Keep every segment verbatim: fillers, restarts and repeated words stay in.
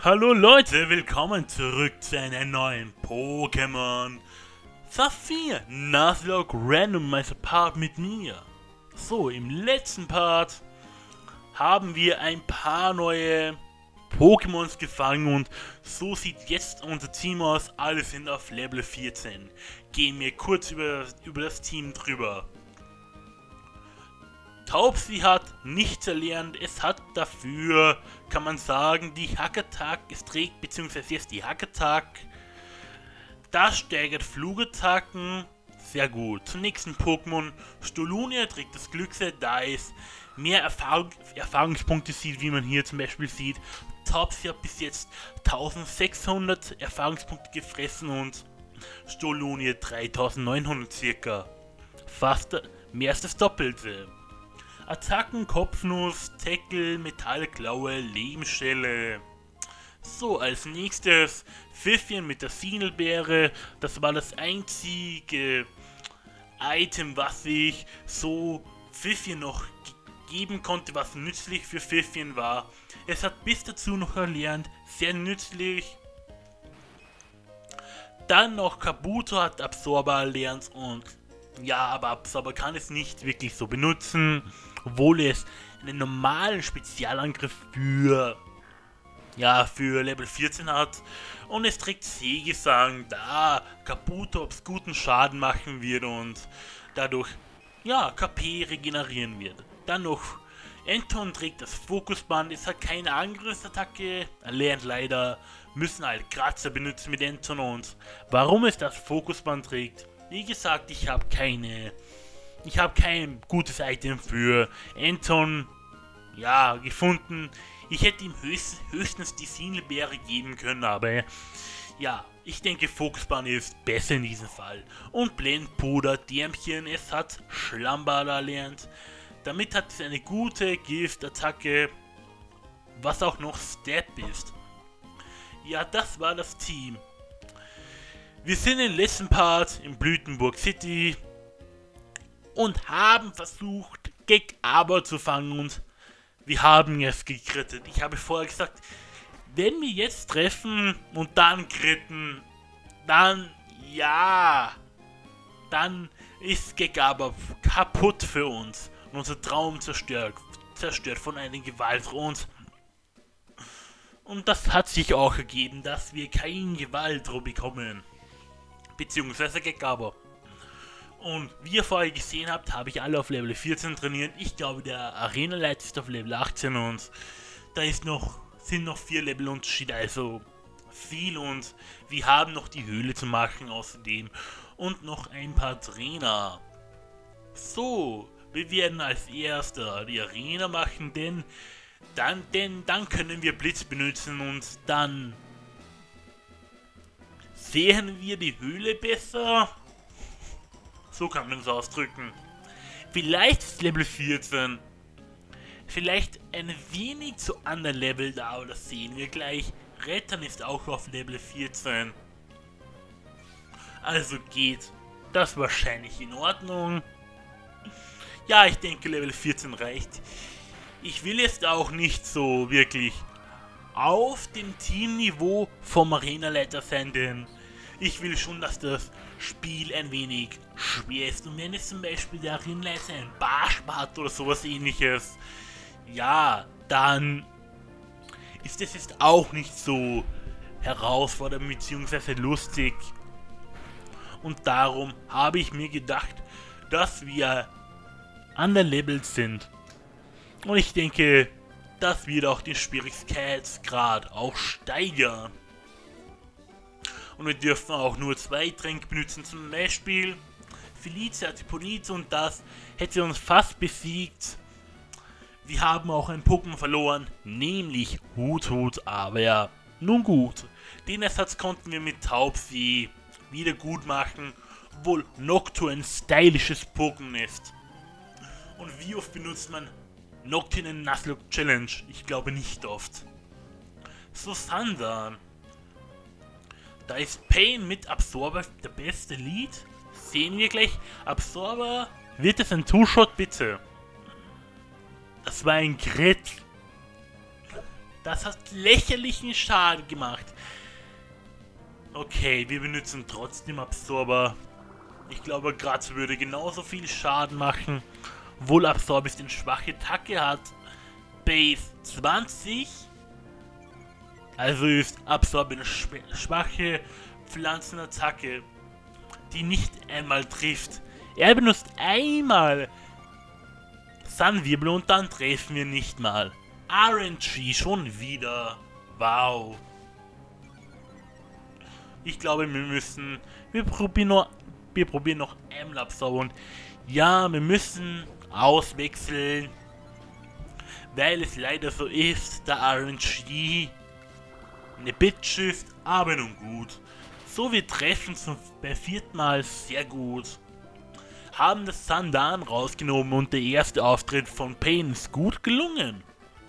Hallo Leute, willkommen zurück zu einem neuen Pokémon Saphir Nuzlocke Randomizer Part mit mir. So, im letzten Part haben wir ein paar neue Pokémons gefangen und so sieht jetzt unser Team aus. Alle sind auf Level vierzehn. Gehen wir kurz über, über das Team drüber. Taubsi hat nichts erlernt, es hat dafür, kann man sagen, die Hackattack trägt, beziehungsweise jetzt die Hackattack. Das steigert Flugattacken, sehr gut. Zum nächsten Pokémon, Stolunia trägt das Glücksel, da es mehr Erfahrung, Erfahrungspunkte sieht, wie man hier zum Beispiel sieht. Taubsi hat bis jetzt eintausendsechshundert Erfahrungspunkte gefressen und Stolunia dreitausendneunhundert circa. Fast mehr als das Doppelte. Attacken, Kopfnuss, Tackle, Metallklaue, Lebensstelle. So, als nächstes Pfiffchen mit der Sinelbeere. Das war das einzige Item, was ich so Pfiffchen noch geben konnte, was nützlich für Pfiffchen war. Es hat bis dazu noch erlernt, sehr nützlich. Dann noch Kabuto hat Absorber erlernt und ja, aber Absorber kann es nicht wirklich so benutzen, obwohl es einen normalen Spezialangriff für, ja, für Level vierzehn hat. Und es trägt Seegesang, da Kabuto ob's guten Schaden machen wird und dadurch, ja, K P regenerieren wird. Dann noch Anton trägt das Fokusband, es hat keine Angriffsattacke, er lernt leider, müssen halt Kratzer benutzen mit Anton und warum es das Fokusband trägt. Wie gesagt, ich habe keine, ich habe kein gutes Item für Anton, ja, gefunden. Ich hätte ihm höchst, höchstens die Sinelbeere geben können, aber ja, ich denke Fokusbahn ist besser in diesem Fall. Und Blendpuder, Därmchen, es hat Schlammbad erlernt. Damit hat es eine gute Giftattacke, was auch noch Step ist. Ja, das war das Team. Wir sind im letzten Part in Blütenburg City und haben versucht, Gekabber zu fangen und wir haben es gekrittet. Ich habe vorher gesagt, wenn wir jetzt treffen und dann kritten, dann ja, dann ist Gekabber kaputt für uns und unser Traum zerstört, zerstört von einem Gewaltthron. Und das hat sich auch ergeben, dass wir kein Gewaltthron bekommen. Beziehungsweise Gekabber. Und wie ihr vorher gesehen habt, habe ich alle auf Level vierzehn trainiert. Ich glaube, der Arena-Leiter ist auf Level achtzehn und da ist noch, sind noch vier Level Unterschied, also viel. Und wir haben noch die Höhle zu machen außerdem und noch ein paar Trainer. So, wir werden als erster die Arena machen, denn dann, denn dann können wir Blitz benutzen und dann sehen wir die Höhle besser? So kann man es ausdrücken. Vielleicht ist Level vierzehn. Vielleicht ein wenig zu anderen Level da, aber das sehen wir gleich. Rettern ist auch auf Level vierzehn. Also geht das wahrscheinlich in Ordnung. Ja, ich denke Level vierzehn reicht. Ich will jetzt auch nicht so wirklich auf dem Teamniveau vom Arenaleiter sein, denn ich will schon, dass das Spiel ein wenig schwer ist. Und wenn es zum Beispiel der Arenaleiter ein Barsch hat oder sowas ähnliches, ja, dann ist es jetzt auch nicht so herausfordernd bzw. lustig. Und darum habe ich mir gedacht, dass wir an der Level sind. Und ich denke, das wird auch den Schwierigkeitsgrad auch steigern. Und wir dürfen auch nur zwei Tränke benutzen, zum Beispiel Felicia, Artiponite, und das hätte uns fast besiegt. Wir haben auch ein Pokémon verloren, nämlich Huthut, aber ja, nun gut. Den Ersatz konnten wir mit Taubsi wieder gut machen, obwohl Noctu ein stylisches Pokémon ist. Und wie oft benutzt man Noctu in den Nuzlocke Challenge? Ich glaube nicht oft. So, Sandan. Da ist Pain mit Absorber der beste Lead. Sehen wir gleich. Absorber, wird es ein Two-Shot bitte? Das war ein Crit. Das hat lächerlichen Schaden gemacht. Okay, wir benutzen trotzdem Absorber. Ich glaube, Graz würde genauso viel Schaden machen. Obwohl Absorbis eine schwache Attacke hat. Base zwanzig. Also ist Absorb eine schwache Pflanzenattacke, die nicht einmal trifft. Er benutzt einmal Sunwirbel und dann treffen wir nicht mal. R N G schon wieder. Wow. Ich glaube, wir müssen... Wir probieren noch, wir probieren noch einmal Absorber und ja, wir müssen auswechseln. Weil es leider so ist, der R N G eine Bitch ist, aber nun gut. So, wir treffen zum vierten Mal sehr gut. Haben das Sandan rausgenommen und der erste Auftritt von Pain ist gut gelungen.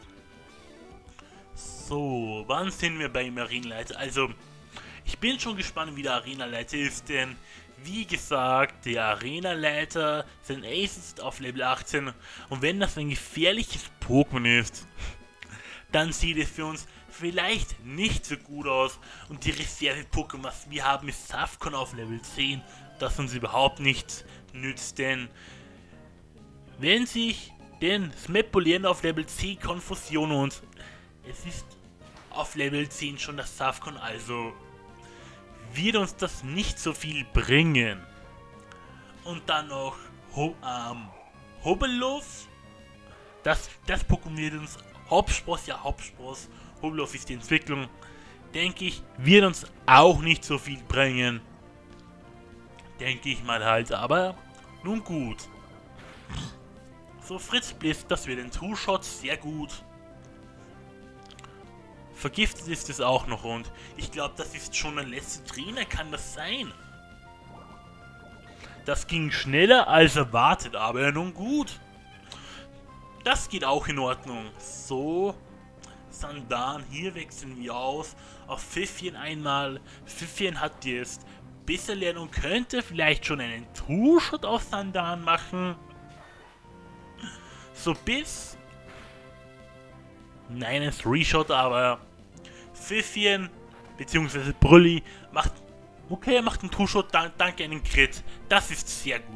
So, wann sind wir beim Arenaleiter? Also, ich bin schon gespannt, wie der Arenaleiter ist, denn wie gesagt, der Arenaleiter, sein Ace ist auf Level achtzehn und wenn das ein gefährliches Pokémon ist, dann sieht es für uns vielleicht nicht so gut aus und die Reserve-Pokémon, was wir haben, ist Safcon auf Level zehn, das uns überhaupt nichts nützt, denn wenn sich den Smepolieren auf Level zehn Konfusion und es ist auf Level zehn schon das Safcon, also wird uns das nicht so viel bringen. Und dann noch Ho ähm, Hobbelos, das, das Pokémon wird uns Hopspross, ja Hopspross, Hobbelos ist die Entwicklung, denke ich, wird uns auch nicht so viel bringen. Denke ich mal halt, aber nun gut. So, Fritz Bliss, das wird ein Two-Shot, sehr gut. Vergiftet ist es auch noch und ich glaube, das ist schon der letzte Trainer, kann das sein? Das ging schneller als erwartet, aber nun gut. Das geht auch in Ordnung. So, Sandan, hier wechseln wir aus. Auf Pfiffchen einmal. Pfiffchen hat jetzt besser lernen und könnte vielleicht schon einen Two-Shot auf Sandan machen. So bis... Nein, ein Three-Shot, aber... Pfiffchen, beziehungsweise Brülli, macht... Okay, er macht einen Two-Shot, dank, danke einen Crit. Das ist sehr gut.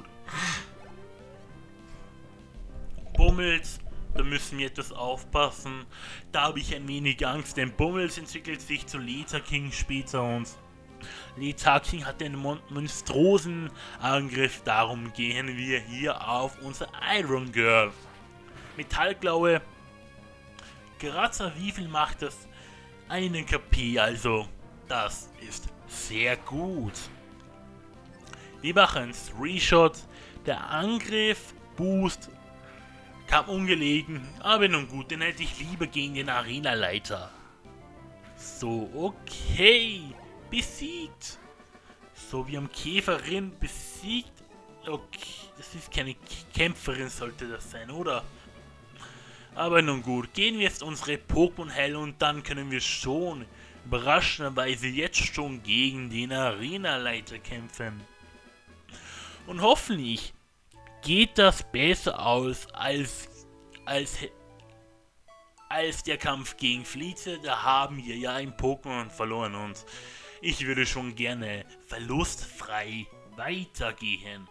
Bummels, da müssen wir etwas aufpassen. Da habe ich ein wenig Angst, denn Bummels entwickelt sich zu Leta King später und... Leta King hat einen mon monströsen Angriff, darum gehen wir hier auf unser Iron Girl. Metallklaue. Grazer, wie viel macht das? Einen K P, also das ist sehr gut. Wir machen Three-Shot. Der Angriff, Boost, kam ungelegen, aber nun gut, den hätte ich lieber gegen den Arenaleiter. So, okay, besiegt. So, wir haben Käferin besiegt. Okay, das ist keine Kämpferin, sollte das sein, oder? Aber nun gut, gehen wir jetzt unsere Pokémon heilen und dann können wir schon überraschenderweise jetzt schon gegen den Arenaleiter kämpfen. Und hoffentlich geht das besser aus als, als, als der Kampf gegen Flieze. Da haben wir ja ein Pokémon verloren und ich würde schon gerne verlustfrei weitergehen.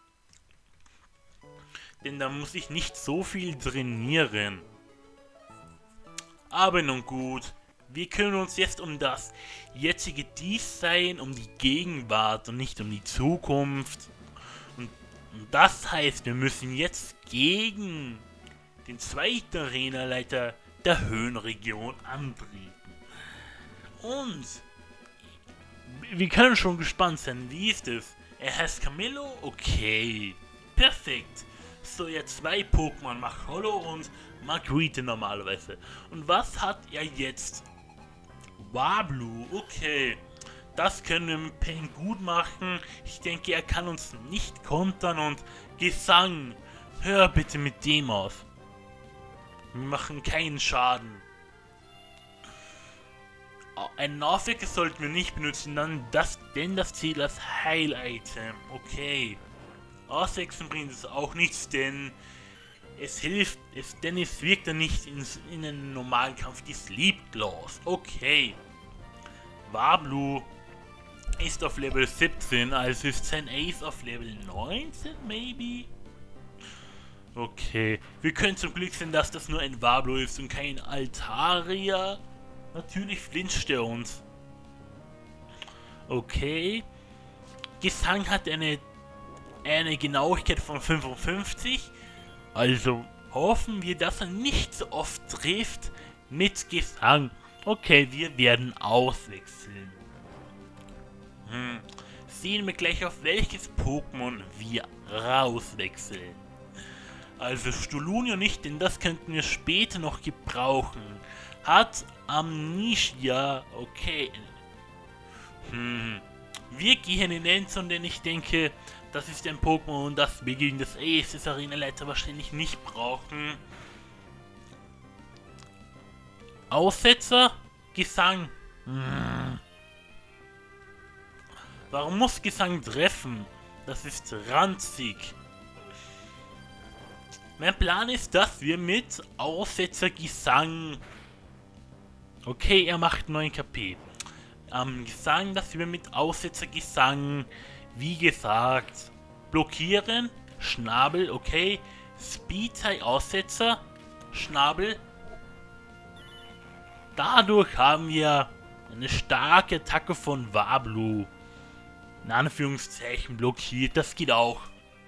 Denn da muss ich nicht so viel trainieren. Aber nun gut, wir kümmern uns jetzt um das jetzige Diessein, um die Gegenwart und nicht um die Zukunft. Und, und das heißt, wir müssen jetzt gegen den zweiten Arenaleiter der Höhenregion antreten. Und wir können schon gespannt sein, wie ist es? Er heißt Camillo? Okay, perfekt. So, jetzt zwei Pokémon, Macholo und Marguerite normalerweise. Und was hat er jetzt? Wablu, okay. Das können wir mit Pain gut machen. Ich denke, er kann uns nicht kontern und Gesang. Hör bitte mit dem auf. Wir machen keinen Schaden. Ein Nachwecker sollten wir nicht benutzen, dann das, denn das zählt als Heil-Item. Okay. Auswechseln bringt es auch nichts, denn Es hilft, es, denn es wirkt dann nicht in, in einem normalen Kampf die Sleep Claws. Okay. Wablu ist auf Level siebzehn, also ist sein Ace auf Level neunzehn, maybe? Okay. Wir können zum Glück sehen, dass das nur ein Wablu ist und kein Altaria. Natürlich flincht er uns. Okay. Gesang hat eine, eine Genauigkeit von fünfundfünfzig. Also hoffen wir, dass er nicht so oft trifft mit Gesang. Okay, wir werden auswechseln. Hm. Sehen wir gleich, auf welches Pokémon wir rauswechseln. Also Stulunio nicht, denn das könnten wir später noch gebrauchen. Hat Amnesia, okay. Hm. Wir gehen in Endzone, denn ich denke, das ist ein Pokémon, das wir gegen das Ace des Arenaleiter wahrscheinlich nicht brauchen. Aussetzer? Gesang. Hm. Warum muss Gesang treffen? Das ist ranzig. Mein Plan ist, dass wir mit Aussetzer Gesang... Okay, er macht neun K P. Ähm, Gesang, dass wir mit Aussetzer Gesang, wie gesagt, blockieren. Schnabel, okay. Speed-Tie Aussetzer. Schnabel. Dadurch haben wir eine starke Attacke von Wablu. In Anführungszeichen blockiert. Das geht auch.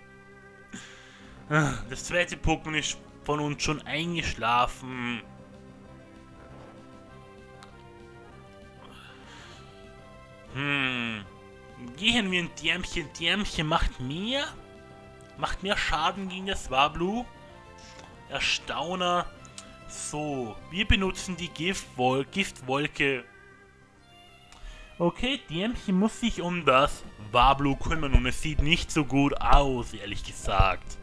Das zweite Pokémon ist von uns schon eingeschlafen. Hm. Gehen wir ein Därmchen. Därmchen macht mehr. Macht mehr Schaden gegen das Wablu. Erstauner. So, wir benutzen die Giftwol Giftwolke. Okay, Därmchen muss sich um das Wablu kümmern und es sieht nicht so gut aus, ehrlich gesagt.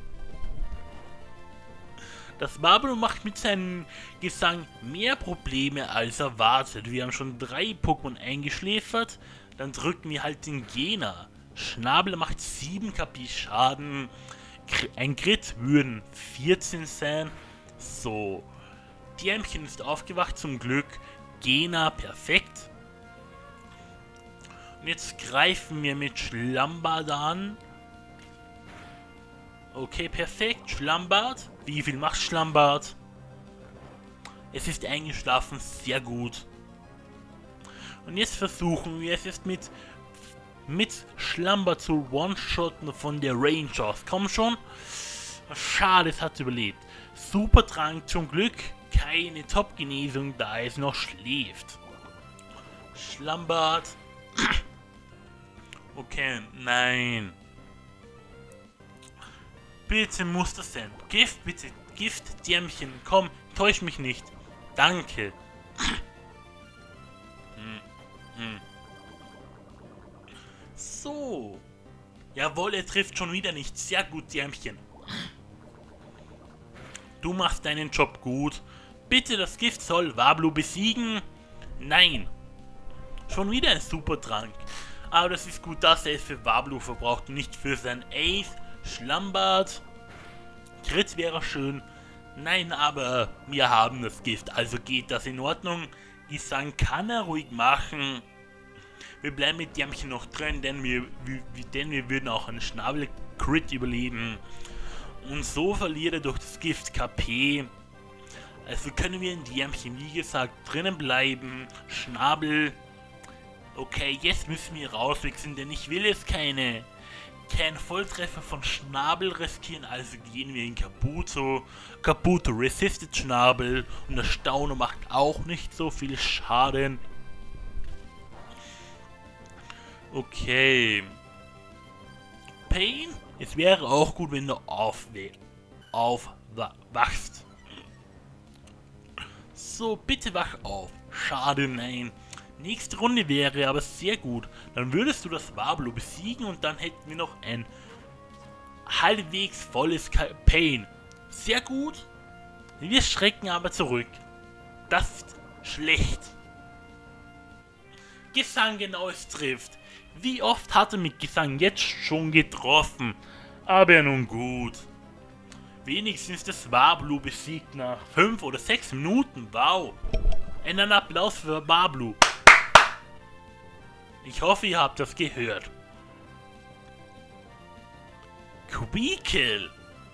Das Wablu macht mit seinem Gesang mehr Probleme als erwartet. Wir haben schon drei Pokémon eingeschläfert. Dann drücken wir halt den Gena. Schnabel macht sieben K P Schaden. Ein Crit würden vierzehn sein. So. Därmchen ist aufgewacht zum Glück. Gena perfekt. Und jetzt greifen wir mit Schlambard an. Okay, perfekt. Schlambard. Wie viel macht Schlambard? Es ist eingeschlafen. Sehr gut. Und jetzt versuchen wir es jetzt mit, mit Schlambard zu One-Shotten von der Range aus. Komm schon. Schade, es hat überlebt. Supertrank zum Glück. Keine Top-Genesung, da es noch schläft. Schlambard. Okay, nein. Bitte muss das sein. Gift, bitte. Gift, Därmchen. Komm, täusch mich nicht. Danke. Hm, hm. So. Jawohl, er trifft schon wieder nicht. Sehr gut, Därmchen. Du machst deinen Job gut. Bitte, das Gift soll Wablu besiegen. Nein. Schon wieder ein Supertrank. Aber das ist gut, dass er es für Wablu verbraucht und nicht für sein Ace. Schlambard. Crit wäre schön. Nein, aber wir haben das Gift, also geht das in Ordnung. Gesang kann er ruhig machen. Wir bleiben mit Därmchen noch drin, denn wir, wir, denn wir würden auch einen Schnabel-Crit überleben. Und so verliert er durch das Gift K P. Also können wir in Därmchen, wie gesagt, drinnen bleiben. Schnabel. Okay, jetzt müssen wir rauswechseln, denn ich will jetzt keine... keinen Volltreffer von Schnabel riskieren, also gehen wir in Kabuto. Kabuto resistet Schnabel und der Stauner macht auch nicht so viel Schaden. Okay. Pain? Es wäre auch gut, wenn du aufwachst. So, bitte wach auf. Schade, nein. Nächste Runde wäre aber sehr gut. Dann würdest du das Wablu besiegen und dann hätten wir noch ein halbwegs volles Pain. Sehr gut. Wir schrecken aber zurück. Das ist schlecht. Gesang genau es trifft. Wie oft hat er mit Gesang jetzt schon getroffen? Aber nun gut. wenigstens das Wablu besiegt nach fünf oder sechs Minuten. Wow. Einen Applaus für Wablu. Ich hoffe, ihr habt das gehört. Queekle.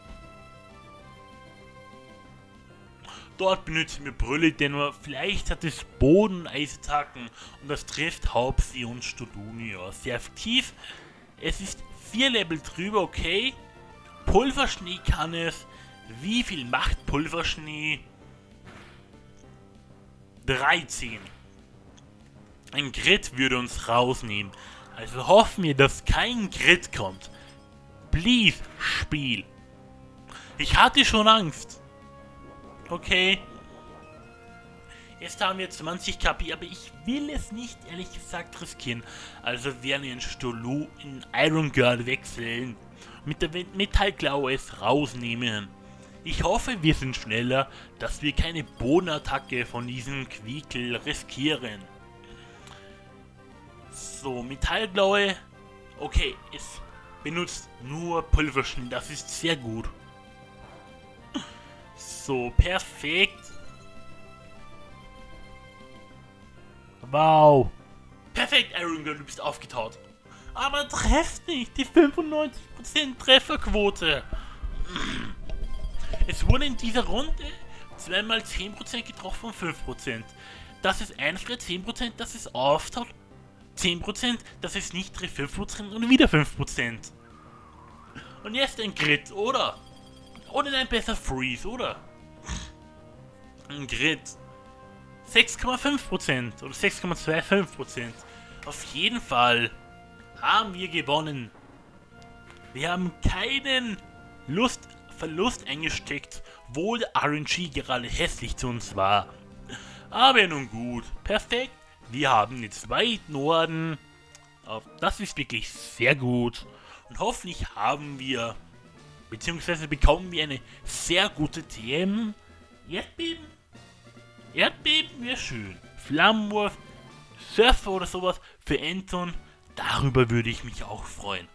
Dort benutzen wir Brille, denn nur vielleicht hat es Boden- und Eisattacken und das trifft Hauptsi und Stodunia. Sehr effektiv. Es ist vier Level drüber, okay. Pulverschnee kann es. Wie viel macht Pulverschnee? dreizehn. Ein Crit würde uns rausnehmen. Also hoffen wir, dass kein Crit kommt. Please, Spiel. Ich hatte schon Angst. Okay. Jetzt haben wir zwanzig K P, aber ich will es nicht, ehrlich gesagt, riskieren. Also werden wir in Stolu in Iron Girl wechseln. Mit der Metallklaue es rausnehmen. Ich hoffe, wir sind schneller, dass wir keine Bodenattacke von diesem Queekle riskieren. So, Metallklaue. Okay, es benutzt nur Pulverschnee, das ist sehr gut. So, perfekt. Wow. Perfekt, Iron Girl, du bist aufgetaut. Aber trefft nicht, die fünfundneunzig Prozent Trefferquote. Es wurde in dieser Runde zweimal zehn Prozent getroffen und fünf Prozent. Das ist einfach zehn Prozent, dass es auftaut. zehn Prozent, dass es nicht trifft, fünf Prozent und wieder fünf Prozent. Und jetzt ein Crit, oder? Oder ein besser Freeze, oder? Ein Crit. sechs Komma fünf Prozent oder sechs Komma fünfundzwanzig Prozent. Auf jeden Fall haben wir gewonnen. Wir haben keinen Lust Verlust eingesteckt, wo der R N G gerade hässlich zu uns war. Aber nun gut, perfekt. Wir haben jetzt weit Norden. Das ist wirklich sehr gut. Und hoffentlich haben wir, beziehungsweise bekommen wir eine sehr gute T M. Erdbeben? Erdbeben wäre schön. Flammenwurf, Surfer oder sowas für Anton. Darüber würde ich mich auch freuen.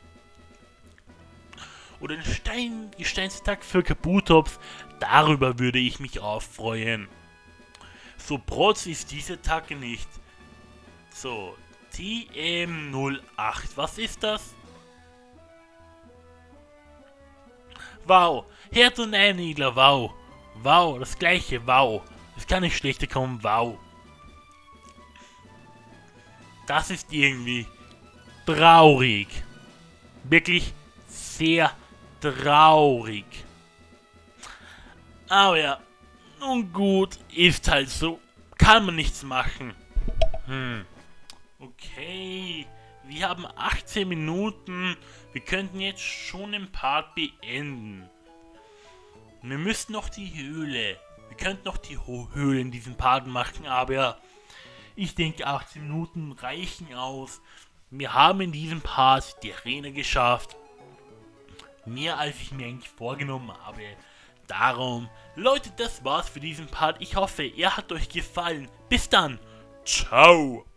Oder ein Stein, Gesteinsattack für Kabutops. Darüber würde ich mich auch freuen. So protz ist diese Attacke nicht. So, T M null acht. Was ist das? Wow. Herd- und Einigler. Wow. Wow, das gleiche. Wow. Das kann nicht schlechter kommen. Wow. Das ist irgendwie traurig. Wirklich sehr traurig. Aber ja, nun gut, ist halt so. Kann man nichts machen. Hm. Okay, wir haben achtzehn Minuten. Wir könnten jetzt schon den Part beenden. Wir müssen noch die Höhle. Wir könnten noch die Höhle in diesem Part machen, aber ich denke achtzehn Minuten reichen aus. Wir haben in diesem Part die Arena geschafft. Mehr als ich mir eigentlich vorgenommen habe. Darum, Leute, das war's für diesen Part. Ich hoffe, er hat euch gefallen. Bis dann. Ciao.